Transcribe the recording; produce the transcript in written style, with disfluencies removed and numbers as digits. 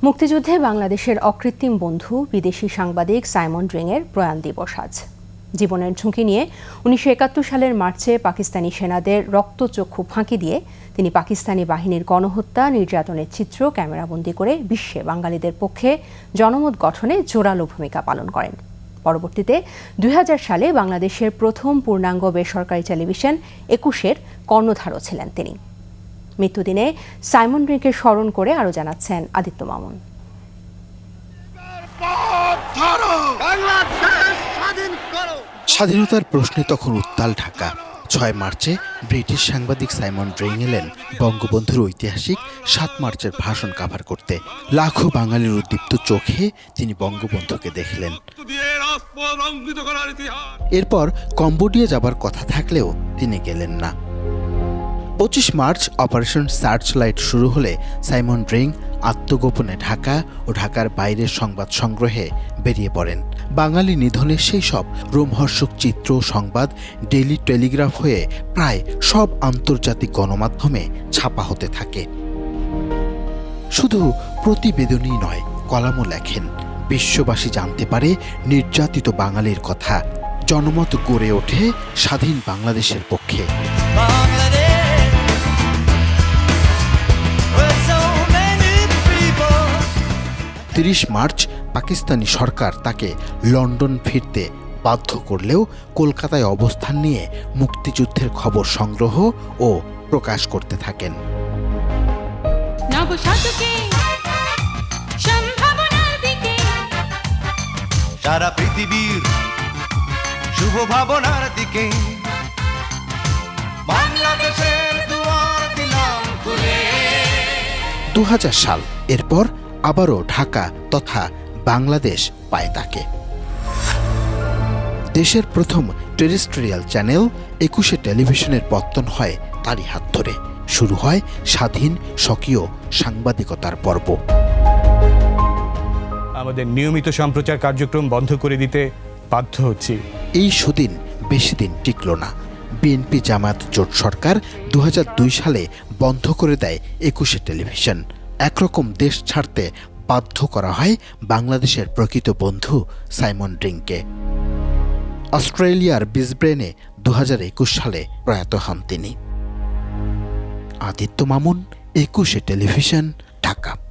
মুক্তিযুদ্ধে বাংলাদেশের অকৃত্রিম বন্ধু বিদেশি সাংবাদিক সাইমন ড্রিংয়ের প্রয়াণ দিবস আজ। জীবনের ঝুঁকি নিয়ে ১৯৭১ সালের মার্চে পাকিস্তানি সেনাদের রক্তচক্ষু ফাঁকি দিয়ে তিনি পাকিস্তানি বাহিনীর গণহত্যা নির্যাতনের চিত্র ক্যামেরাবন্দি করে বিশ্বে বাঙালিদের পক্ষে জনমত গঠনে জোরালো ভূমিকা পালন করেন। পরবর্তীতে ২০০০ সালে বাংলাদেশের প্রথম পূর্ণাঙ্গ বেসরকারি টেলিভিশন ২১-এর কর্ণধারও ছিলেন তিনি। মৃত্যুদিনে সাইমন ড্রিংকে স্মরণ করে আরও জানাচ্ছেন আদিত্য মামুন। স্বাধীনতার প্রশ্নে তখন উত্তাল ঢাকা। ৬ মার্চে ব্রিটিশ সাংবাদিক সাইমন ড্রিং এলেন বঙ্গবন্ধুর ঐতিহাসিক ৭ মার্চের ভাষণ কাভার করতে। লাখো বাঙালির উদ্দীপ্ত চোখে তিনি বঙ্গবন্ধুকে দেখলেন। এরপর কম্বোডিয়া যাবার কথা থাকলেও তিনি গেলেন না। ২৫ মার্চ অপারেশন সার্চ লাইট শুরু হলে সাইমন ড্রিং আত্মগোপনে ঢাকা ও ঢাকার বাইরের সংবাদ সংগ্রহে বেরিয়ে পড়েন। বাঙালি নিধনের সেই সব রোমহর্ষক চিত্র সংবাদ ডেইলি টেলিগ্রাফ হয়ে প্রায় সব আন্তর্জাতিক গণমাধ্যমে ছাপা হতে থাকে। শুধু প্রতিবেদনই নয়, কলামও লেখেন। বিশ্ববাসী জানতে পারে নির্যাতিত বাঙালির কথা। জনমত গড়ে ওঠে স্বাধীন বাংলাদেশের পক্ষে। ৩০ মার্চ পাকিস্তানি সরকার তাকে লন্ডন ফিরতে বাধ্য করলেও কলকাতায় অবস্থান নিয়ে মুক্তিযুদ্ধের খবর সংগ্রহ ও প্রকাশ করতে থাকেন। সারা পৃথিবীর শুভ ভাবনার দিকে বাংলাদেশের দুয়ার দিলাম খুলে। ২০০০ সাল, এরপর আবারও ঢাকা তথা বাংলাদেশ পায় তাকে। দেশের প্রথম টেরেস্ট্রিয়াল চ্যানেল ২১-এ টেলিভিশনের পত্তন হয় তারই হাত ধরে। শুরু হয় স্বাধীন স্বকীয় সাংবাদিকতার পর্ব। আমাদের নিয়মিত সম্প্রচার কার্যক্রম বন্ধ করে দিতে বাধ্য হচ্ছি। এই সুদিন বেশি দিন টিকল না। বিএনপি জামায়াত জোট সরকার ২০০২ সালে বন্ধ করে দেয় ২১-এ টেলিভিশন। একরকম দেশ ছাড়তে বাধ্য করা হয় বাংলাদেশের প্রকৃত বন্ধু সাইমন ড্রিংকে। অস্ট্রেলিয়ার ব্রিসবেনে ২০২১ সালে প্রয়াত হন তিনি। আদিত্য মামুন, ২১-এ টেলিভিশন, ঢাকা।